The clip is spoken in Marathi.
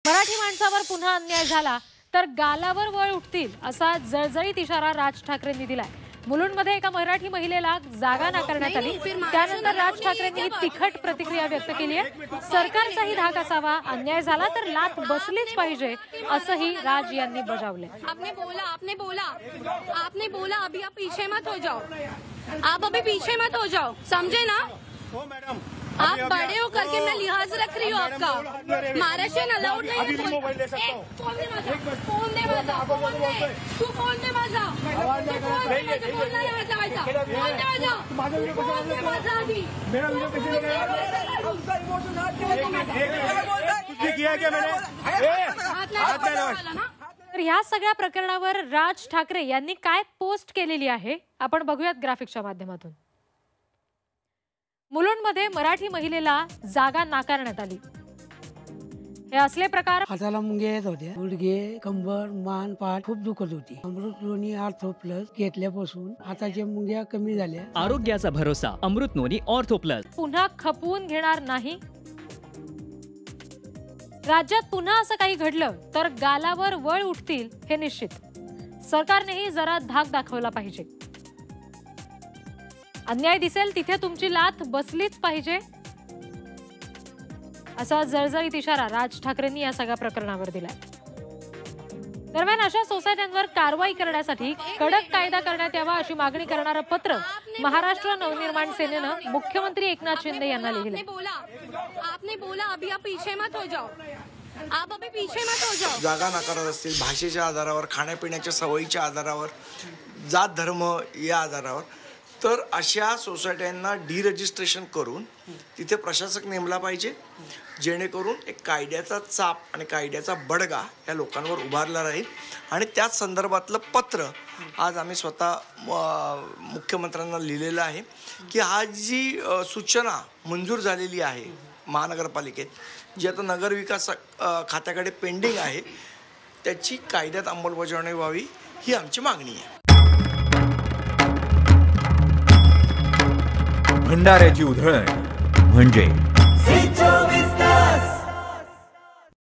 मराठी माणसावर पुन्हा अन्याय झाला तर गालावर वळ उठतील असा जळजळीत इशारा राज ठाकरेंनी दिलाय। मुलुंडमध्ये एका मराठी महिलेला जागा नाकारण्यात आली। त्यानंतर राज ठाकरेंनी तिखट प्रतिक्रिया व्यक्त केली आहे। सरकारचाही धाक असावा, अन्याय झाला तर लात बसलीच पाहिजे असंही राज यांनी बजावले। आपने बोला अभी आप पीछे मत हो जाओ, आप अभी पीछे मत हो जाओ, समझे ना? हो मैडम, आप बड़े हो करके मैं लिहाज रख रही हूँ आपका। महाराष्ट्र अलाउड नहीं है। मोबाइल ले सकता हूँ। फोन दे माझा, फोन दे माझा, फोन दे, तू फोन दे माझा, फोन नाही हात लावायचा, फोन दे माझा, फोन दे माझा आधी। मेरा वीडियो किसी ने किया क्या मैंने? हात नाही लावायचा ना। तर ह्या सगळ्या प्रकरणावर राज ठाकरे यांनी काय पोस्ट केलेली आहे आपण बघूयात ग्राफिक्सच्या माध्यमातून। मुलुंडमध्ये मराठी महिलेला जागा नाकारण्यात आली। हे असले प्रकार हाताला मुंग्या येत होत्या, गुडघे, कंबर, मान, पाठ खूप दुखत होती। अमृत नोनी ऑर्थो प्लस घेतल्यापासून हाताच्या मुंग्या कमी झाल्या। आरोग्याचा भरोसा अमृत नोनी ऑर्थो प्लस। पुन्हा खपवून घेणार नाही। राज्यात पुन्हा असं काही घडलं तर गालावर वळ उठतील हे निश्चित। सरकारनेही जरा धाक दाखवला पाहिजे। अन्याय दिसेल तिथे तुमची लात बसलीच पाहिजे असा जळजळीत इशारा राज ठाकरेंनी या सगळ्या प्रकरणावर दिलाय। दरम्यान अशा सोसायट्यांवर कारवाई करण्यासाठी कडक कायदा करण्यात यावा अशी मागणी करणारं पत्र महाराष्ट्र नवनिर्माण सेनेनं मुख्यमंत्री एकनाथ शिंदे यांना लिहिलंय। आपने बोला अभी आप पीछे मत हो जाओ, आप अभी पीछे मत हो जाओ। जागा नाकारत असतील भाषेच्या आधारावर, खाण्यापिण्याच्या सवयीच्या आधारावर, जात धर्म या आधारावर, तर अशा सोसायट्यांना डिरजिस्ट्रेशन करून तिथे प्रशासक नेमला पाहिजे, जेणेकरून एक कायद्याचा चाप आणि कायद्याचा बडगा या लोकांवर उभारला राहील। आणि त्याच संदर्भातलं पत्र आज आम्ही स्वतः मुख्यमंत्र्यांना लिहिलेलं आहे की हा जी सूचना मंजूर झालेली आहे महानगरपालिकेत, जी आता नगरविकास खात्याकडे पेंडिंग आहे, त्याची कायद्यात अंमलबजावणी व्हावी ही आमची मागणी आहे। भंडाऱ्याची उधळण म्हणजे